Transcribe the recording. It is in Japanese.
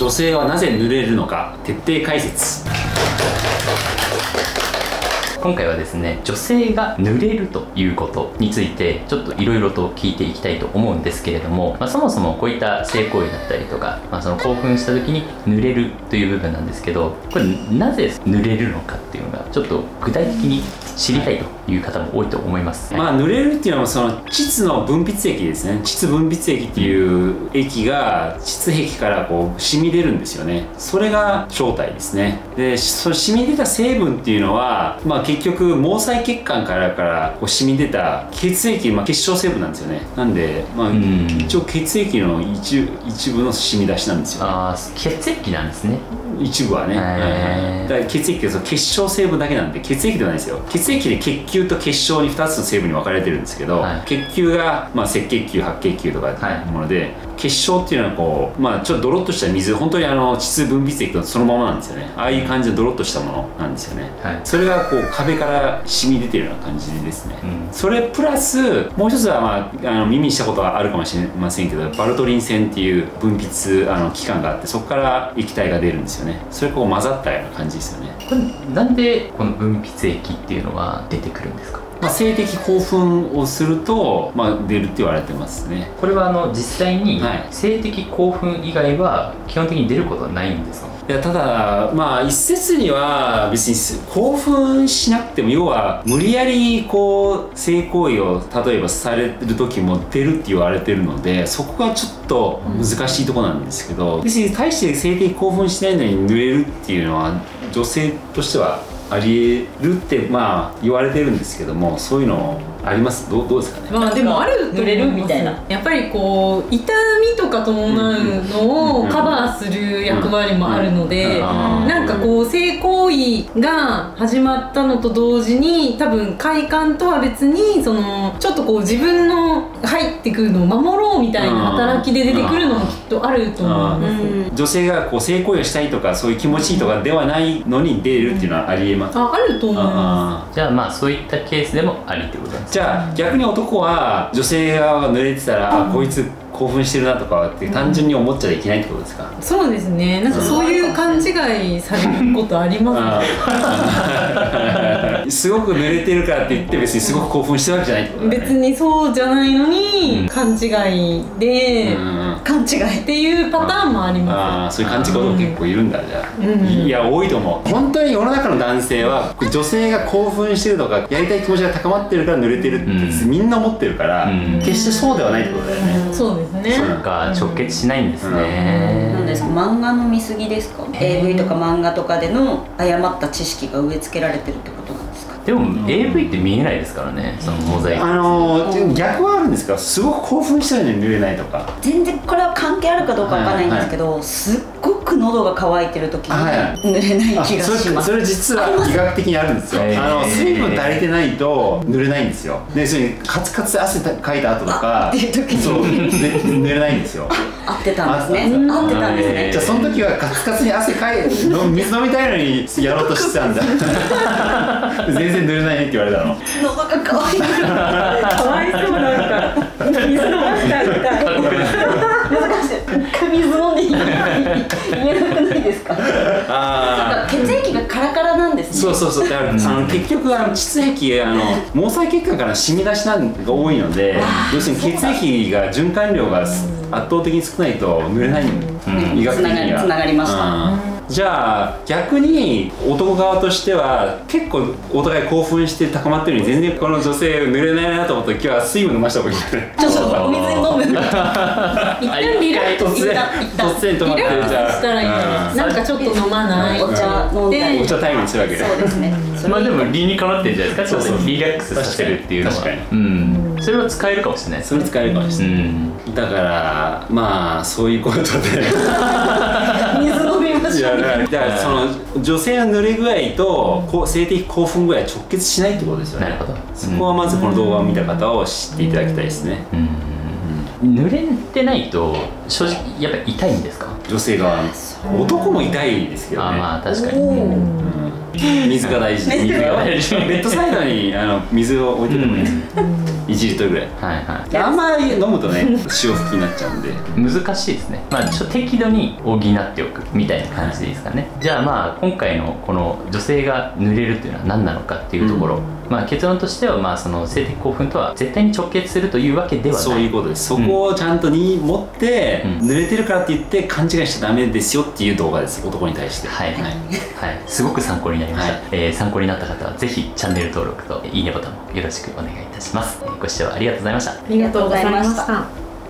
女性はなぜ濡れるのか徹底解説。 今回はですね、女性が濡れるということについてちょっといろいろと聞いていきたいと思うんですけれども、そもそもこういった性行為だったりとか、その興奮した時に濡れるという部分なんですけど、これなぜ濡れるのかっていうのがちょっと具体的に知りたいという方も多いと思います。 濡れるっていうのはその膣の分泌液ですね。膣分泌液っていう液が膣壁からこう染み出るんですよね。それが正体ですね。でその染み出た成分っていうのは、結局毛細血管からこう染み出た血液、結晶成分なんですよね。なんで、一応血液の一部の染み出しなんですよね。 血液なんですね。 一部はね。だから血液ってその結晶成分だけなんで、血液ではないですよ。血液で血球と結晶に2つの成分に分かれてるんですけど、血球が赤血球白血球とかいうもので、結晶っていうのはこう、ちょっとドロッとした水、本当に膣分泌液とそのままなんですよね。ああいう感じでドロッとしたものなんですよね。それがこう壁から染み出てるような感じですね。それプラスもう一つは、耳にしたことがあるかもしれませんけど、バルトリン腺っていう分泌器官があって、そこから液体が出るんですよね。それがこう混ざったような感じですよね。 これなんでこの分泌液っていうのは出てくるんですか？ 性的興奮をすると、出るって言われてますね。 これは実際に性的興奮以外は基本的に出ることはないんですか？ いや、ただ一説には別に興奮しなくても、要は無理やりこう性行為を例えばされる時も出るって言われてるので、そこがちょっと難しいところなんですけど、別に対して性的興奮しないのに濡れるっていうのは女性としてはありえるって言われてるんですけども、そういうのあります？どうですかね。 でもあると濡れるみたいな。 やっぱりこう痛みとか伴うのをカバーする役割もあるので、なんかこう性行為が始まったのと同時に、多分快感とは別にそのちょっとこう自分の入ってくるのを守ろうみたいな働きで出てくるのもきっとあると思います。 女性がこう性行為をしたいとかそういう気持ちいいとかではないのに出るっていうのはありえます。 あると思います。 じゃあそういったケースでもありってことなんですか？ じゃあ逆に男は女性側が濡れてたら、こいつ興奮してるなとかって単純に思っちゃいけないってことですか？ そうですね。なんかそういう勘違いされることありますね。 すごく濡れてるからって言って別にすごく興奮してるわけじゃないってことだね。 別にそうじゃないのに、勘違いで、 勘違いっていうパターンもあります。 そういう勘違い男結構いるんだ。じゃあ、いや多いと思う。本当に世の中の男性は女性が興奮してるとかやりたい気持ちが高まってるから濡れてるってみんな思ってるから、決してそうではないってことだよね。 そうですね。 そうか、直結しないんですね。 なんですか、漫画の見過ぎですか？ AV とか漫画とかでの誤った知識が植え付けられてるってことなんですか？ でも AV って見えないですからね、そのモザイク。 逆はあるんですか？すごく興奮してるのに濡れないとか。 全然これは関係あるかどうかわかんないんですけど、すっごく喉が渇いてる時に濡れない気がします。 それ実は医学的にあるんですよ。水分足りてないと濡れないんですよ。でそれにカツカツ汗かいた後とかっていう時にそう濡れないんですよ。 合ってたんですね。合ってたんですね。 じゃあその時はカツカツに汗かいて水飲みたいのにやろうとしてたんだ。全然濡れないねって言われたの。 喉が渇いてる。 かわいそう、なんか水飲ましたみたい。 難しい。水飲んでいい言えなくないですか？血液がカラカラなんですね。 そうだから結局膣壁毛細血管から染み出しなんが多いので、要するに血液が循環量が圧倒的に少ないと濡れないの。医学的にはつながりました。 じゃあ逆に男側としては結構お互い興奮して高まってるのに全然この女性濡れないなと思ったら、今日は水分飲ました方がいい。 ちょっとお水飲む。 一旦リラックス突然止まってリラックスしたらいいんじゃない？なんかちょっと飲まない。 お茶飲んだり。 お茶タイムにするわけで。 そうですね。 でも理にかなってるんじゃないですか。ちょっとリラックスさせるっていうのは。 確かに。 それは使えるかもしれない。 それ使えるかもしれない。だからそういうことで。 水飲みましょう。 だからその女性の濡れ具合と性的興奮具合は直結しないってことですよね。 なるほど。 そこはまずこの動画を見た方を知っていただきたいですね。 濡れてないと正直やっぱ痛いんですか？ 女性側男も痛いですけどね。 確かに。 水が大事。ベッドサイドに水を置いててもいいです。一 1リットルぐらい。 はいはい。 あんまり飲むとね潮吹きになっちゃうんで難しいですね。まあちょっと適度に補っておくみたいな感じでいいですかね。じゃあまあ今回のこの女性が濡れるというのは何なのかっていうところ、まあ結論としてはまあその性的興奮とは絶対に直結するというわけではない。 そういうことです。そこをちゃんとに持って、濡れてるからって言って勘違いしちゃダメですよっていう動画です。男に対して。 はいはい、はい、すごく参考になりました。参考になった方はぜひチャンネル登録といいねボタンもよろしくお願いいたします。ご視聴ありがとうございました。 ありがとうございました。